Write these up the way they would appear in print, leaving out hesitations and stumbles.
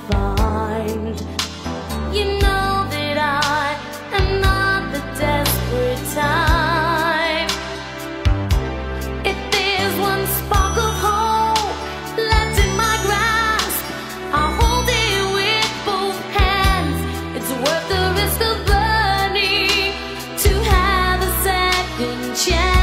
find. You know that I am not the desperate type. If there's one spark of hope left in my grasp, I'll hold it with both hands. It's worth the risk of burning to have a second chance.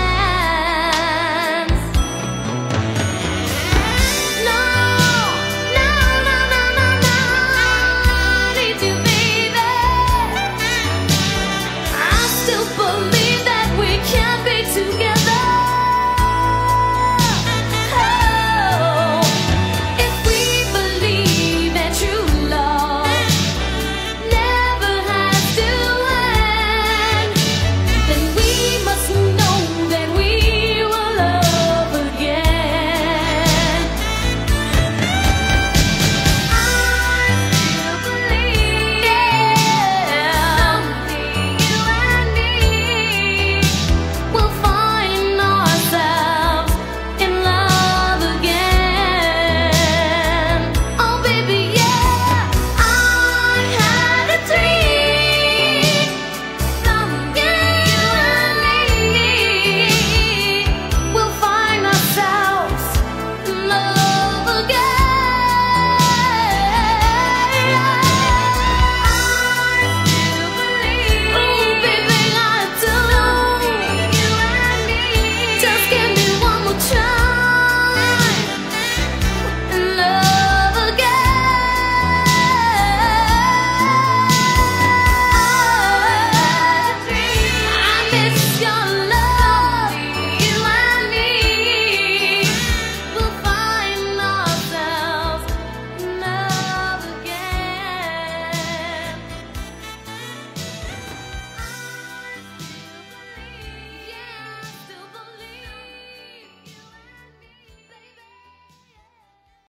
Your